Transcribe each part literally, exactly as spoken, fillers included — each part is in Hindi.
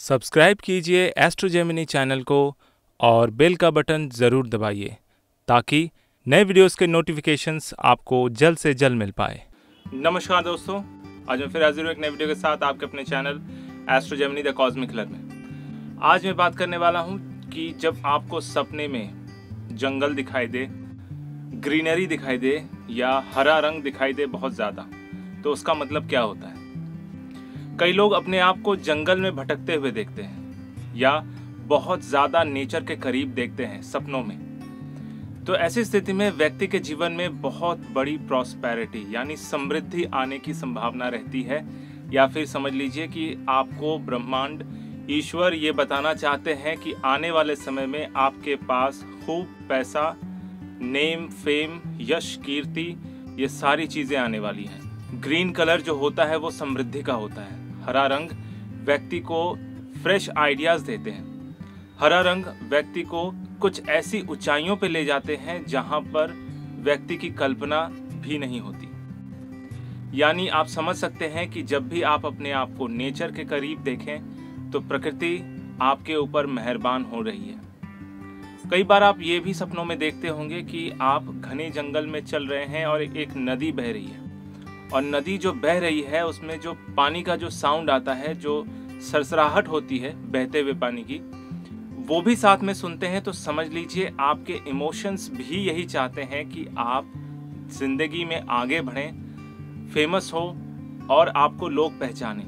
सब्सक्राइब कीजिए एस्ट्रो जेमिनी चैनल को और बेल का बटन ज़रूर दबाइए ताकि नए वीडियोस के नोटिफिकेशंस आपको जल्द से जल्द मिल पाए। नमस्कार दोस्तों, आज मैं फिर हाजिर हूँ एक नए वीडियो के साथ आपके अपने channel Astro Gemini the Cosmic Club में। आज मैं बात करने वाला हूँ कि जब आपको सपने में जंगल दिखाई दे, ग्रीनरी दिखाई दे या हरा रंग दिखाई दे बहुत ज़्यादा, तो उसका मतलब क्या होता है। कई लोग अपने आप को जंगल में भटकते हुए देखते हैं या बहुत ज़्यादा नेचर के करीब देखते हैं सपनों में। तो ऐसी स्थिति में व्यक्ति के जीवन में बहुत बड़ी प्रॉस्पेरिटी यानी समृद्धि आने की संभावना रहती है, या फिर समझ लीजिए कि आपको ब्रह्मांड ईश्वर ये बताना चाहते हैं कि आने वाले समय में आपके पास खूब पैसा, नेम, फेम, यश, कीर्ति, ये सारी चीज़ें आने वाली हैं। ग्रीन कलर जो होता है वो समृद्धि का होता है। हरा रंग व्यक्ति को फ्रेश आइडियाज देते हैं। हरा रंग व्यक्ति को कुछ ऐसी ऊंचाइयों पे ले जाते हैं जहां पर व्यक्ति की कल्पना भी नहीं होती। यानी आप समझ सकते हैं कि जब भी आप अपने आप को नेचर के करीब देखें तो प्रकृति आपके ऊपर मेहरबान हो रही है। कई बार आप ये भी सपनों में देखते होंगे कि आप घने जंगल में चल रहे हैं और एक नदी बह रही है, और नदी जो बह रही है उसमें जो पानी का जो साउंड आता है, जो सरसराहट होती है बहते हुए पानी की, वो भी साथ में सुनते हैं। तो समझ लीजिए आपके इमोशंस भी यही चाहते हैं कि आप जिंदगी में आगे बढ़ें, फेमस हो और आपको लोग पहचानें।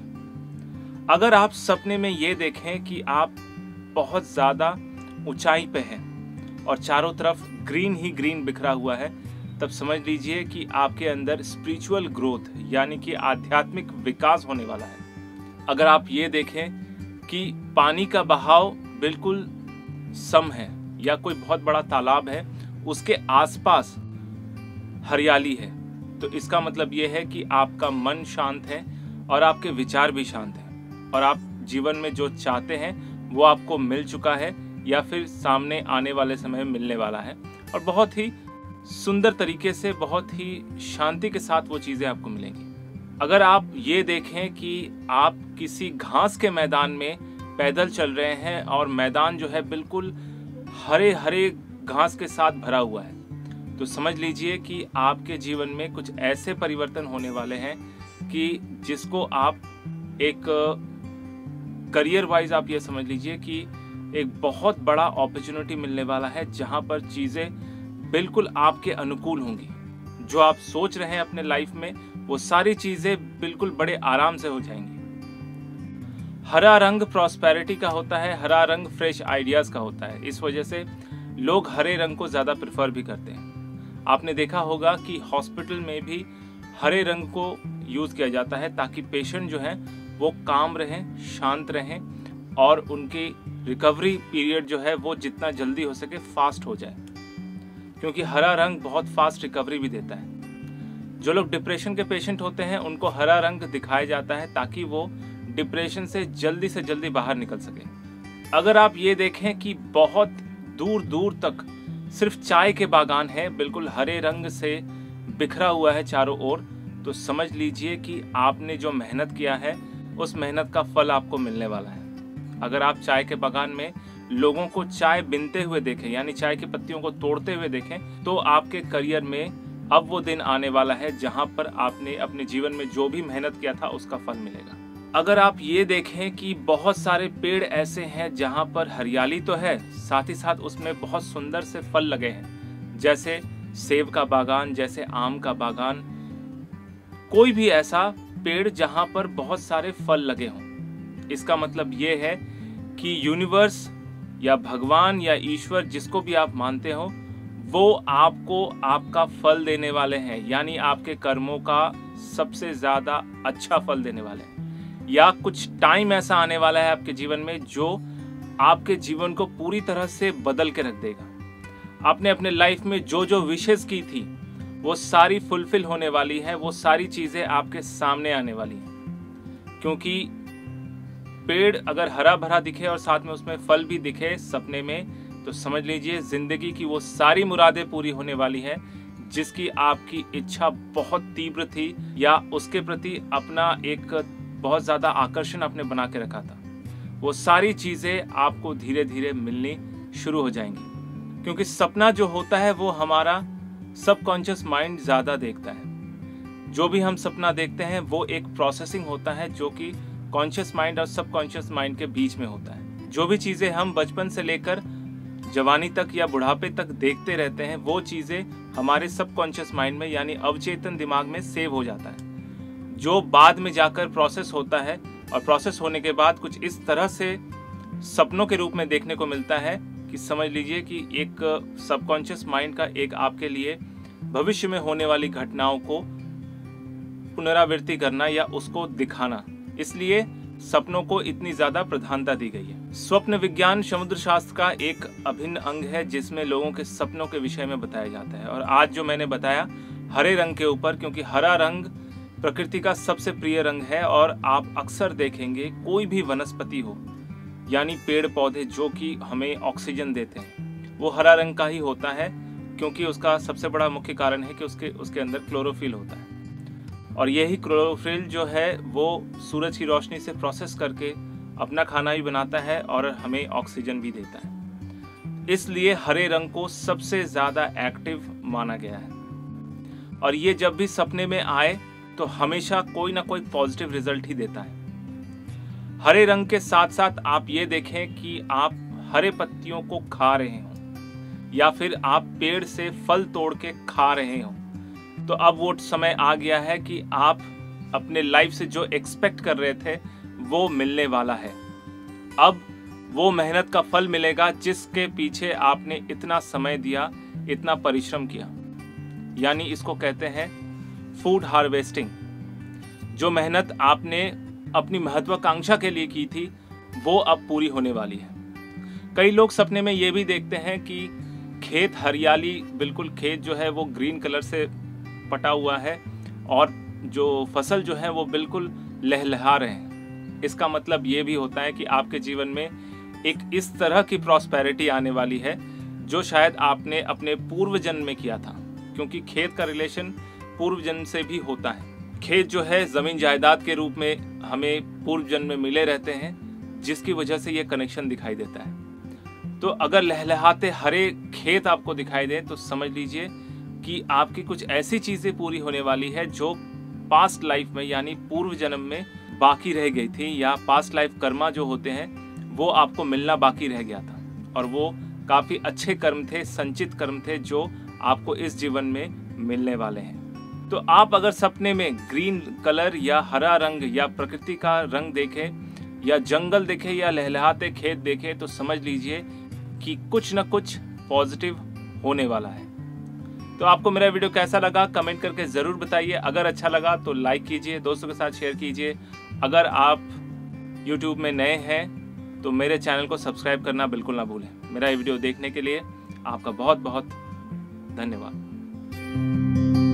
अगर आप सपने में ये देखें कि आप बहुत ज़्यादा ऊंचाई पे हैं और चारों तरफ ग्रीन ही ग्रीन बिखरा हुआ है, तब समझ लीजिए कि आपके अंदर स्पिरिचुअल ग्रोथ यानी कि आध्यात्मिक विकास होने वाला है। अगर आप ये देखें कि पानी का बहाव बिल्कुल सम है या कोई बहुत बड़ा तालाब है, उसके आसपास हरियाली है, तो इसका मतलब ये है कि आपका मन शांत है और आपके विचार भी शांत हैं और आप जीवन में जो चाहते हैं वो आपको मिल चुका है या फिर सामने आने वाले समय में मिलने वाला है, और बहुत ही सुंदर तरीके से, बहुत ही शांति के साथ वो चीज़ें आपको मिलेंगी। अगर आप ये देखें कि आप किसी घास के मैदान में पैदल चल रहे हैं और मैदान जो है बिल्कुल हरे हरे घास के साथ भरा हुआ है, तो समझ लीजिए कि आपके जीवन में कुछ ऐसे परिवर्तन होने वाले हैं कि जिसको आप एक करियर वाइज आप ये समझ लीजिए कि एक बहुत बड़ा अपॉर्चुनिटी मिलने वाला है, जहाँ पर चीज़ें बिल्कुल आपके अनुकूल होंगी। जो आप सोच रहे हैं अपने लाइफ में वो सारी चीजें बिल्कुल बड़े आराम से हो जाएंगी। हरा रंग प्रॉस्पेरिटी का होता है, हरा रंग फ्रेश आइडियाज का होता है। इस वजह से लोग हरे रंग को ज्यादा प्रेफर भी करते हैं। आपने देखा होगा कि हॉस्पिटल में भी हरे रंग को यूज किया जाता है ताकि पेशेंट जो है वो काम रहें, शांत रहें और उनकी रिकवरी पीरियड जो है वो जितना जल्दी हो सके फास्ट हो जाए, क्योंकि हरा रंग बहुत फास्ट रिकवरी भी देता है। जो लोग डिप्रेशन के पेशेंट होते हैं उनको हरा रंग दिखाया जाता है ताकि वो डिप्रेशन से जल्दी से जल्दी बाहर निकल सके। अगर आप ये देखें कि बहुत दूर दूर तक सिर्फ चाय के बागान है, बिल्कुल हरे रंग से बिखरा हुआ है चारों ओर, तो समझ लीजिए कि आपने जो मेहनत किया है उस मेहनत का फल आपको मिलने वाला है। अगर आप चाय के बागान में लोगों को चाय बिनते हुए देखें यानी चाय की पत्तियों को तोड़ते हुए देखें, तो आपके करियर में अब वो दिन आने वाला है जहां पर आपने अपने जीवन में जो भी मेहनत किया था उसका फल मिलेगा। अगर आप ये देखें कि बहुत सारे पेड़ ऐसे हैं जहां पर हरियाली तो है, साथ ही साथ उसमें बहुत सुंदर से फल लगे हैं, जैसे सेब का बागान, जैसे आम का बागान, कोई भी ऐसा पेड़ जहां पर बहुत सारे फल लगे हों, इसका मतलब ये है कि यूनिवर्स या भगवान या ईश्वर, जिसको भी आप मानते हो, वो आपको आपका फल देने वाले हैं, यानी आपके कर्मों का सबसे ज्यादा अच्छा फल देने वाले हैं। या कुछ टाइम ऐसा आने वाला है आपके जीवन में जो आपके जीवन को पूरी तरह से बदल के रख देगा। आपने अपने लाइफ में जो जो विशेष की थी वो सारी फुलफिल होने वाली है, वो सारी चीजें आपके सामने आने वाली हैं। क्योंकि पेड़ अगर हरा भरा दिखे और साथ में उसमें फल भी दिखे सपने में, तो समझ लीजिए जिंदगी की वो सारी मुरादें पूरी होने वाली है जिसकी आपकी इच्छा बहुत तीव्र थी या उसके प्रति अपना एक बहुत ज्यादा आकर्षण आपने बना के रखा था, वो सारी चीज़ें आपको धीरे धीरे मिलनी शुरू हो जाएंगी। क्योंकि सपना जो होता है वो हमारा सबकॉन्शियस माइंड ज़्यादा देखता है। जो भी हम सपना देखते हैं वो एक प्रोसेसिंग होता है जो कि कॉन्शियस माइंड और सबकॉन्शियस माइंड के बीच में होता है। जो भी चीज़ें हम बचपन से लेकर जवानी तक या बुढ़ापे तक देखते रहते हैं वो चीज़ें हमारे सबकॉन्शियस माइंड में यानी अवचेतन दिमाग में सेव हो जाता है, जो बाद में जाकर प्रोसेस होता है और प्रोसेस होने के बाद कुछ इस तरह से सपनों के रूप में देखने को मिलता है कि समझ लीजिए कि एक सबकॉन्शियस माइंड का एक आपके लिए भविष्य में होने वाली घटनाओं को पुनरावृत्ति करना या उसको दिखाना। इसलिए सपनों को इतनी ज्यादा प्रधानता दी गई है। स्वप्न विज्ञान समुद्र शास्त्र का एक अभिन्न अंग है जिसमें लोगों के सपनों के विषय में बताया जाता है। और आज जो मैंने बताया हरे रंग के ऊपर, क्योंकि हरा रंग प्रकृति का सबसे प्रिय रंग है और आप अक्सर देखेंगे कोई भी वनस्पति हो यानी पेड़ पौधे जो कि हमें ऑक्सीजन देते हैं वो हरा रंग का ही होता है, क्योंकि उसका सबसे बड़ा मुख्य कारण है कि उसके उसके अंदर क्लोरोफिल होता है और यही क्लोरोफिल जो है वो सूरज की रोशनी से प्रोसेस करके अपना खाना भी बनाता है और हमें ऑक्सीजन भी देता है। इसलिए हरे रंग को सबसे ज़्यादा एक्टिव माना गया है और ये जब भी सपने में आए तो हमेशा कोई ना कोई पॉजिटिव रिजल्ट ही देता है। हरे रंग के साथ साथ आप ये देखें कि आप हरे पत्तियों को खा रहे हो या फिर आप पेड़ से फल तोड़ के खा रहे हो, तो अब वो समय आ गया है कि आप अपने लाइफ से जो एक्सपेक्ट कर रहे थे वो मिलने वाला है। अब वो मेहनत का फल मिलेगा जिसके पीछे आपने इतना समय दिया, इतना परिश्रम किया, यानी इसको कहते हैं फूड हार्वेस्टिंग। जो मेहनत आपने अपनी महत्वाकांक्षा के लिए की थी वो अब पूरी होने वाली है। कई लोग सपने में ये भी देखते हैं कि खेत हरियाली, बिल्कुल खेत जो है वो ग्रीन कलर से पटा हुआ है और जो फसल जो है वो बिल्कुल लहलहा रहे हैं। इसका मतलब ये भी होता है कि आपके जीवन में एक इस तरह की प्रॉस्पेरिटी आने वाली है जो शायद आपने अपने पूर्व जन्म में किया था, क्योंकि खेत का रिलेशन पूर्व जन्म से भी होता है। खेत जो है जमीन जायदाद के रूप में हमें पूर्व जन्म में मिले रहते हैं, जिसकी वजह से ये कनेक्शन दिखाई देता है। तो अगर लहलहाते हरे खेत आपको दिखाई दे तो समझ लीजिए कि आपकी कुछ ऐसी चीजें पूरी होने वाली है जो पास्ट लाइफ में यानी पूर्व जन्म में बाकी रह गई थी, या पास्ट लाइफ कर्मा जो होते हैं वो आपको मिलना बाकी रह गया था और वो काफी अच्छे कर्म थे, संचित कर्म थे जो आपको इस जीवन में मिलने वाले हैं। तो आप अगर सपने में ग्रीन कलर या हरा रंग या प्रकृति का रंग देखें या जंगल देखें या लहलहाते खेत देखें तो समझ लीजिए कि कुछ न कुछ पॉजिटिव होने वाला है। तो आपको मेरा वीडियो कैसा लगा कमेंट करके ज़रूर बताइए। अगर अच्छा लगा तो लाइक कीजिए, दोस्तों के साथ शेयर कीजिए। अगर आप यूट्यूब में नए हैं तो मेरे चैनल को सब्सक्राइब करना बिल्कुल ना भूलें। मेरा ये वीडियो देखने के लिए आपका बहुत बहुत धन्यवाद।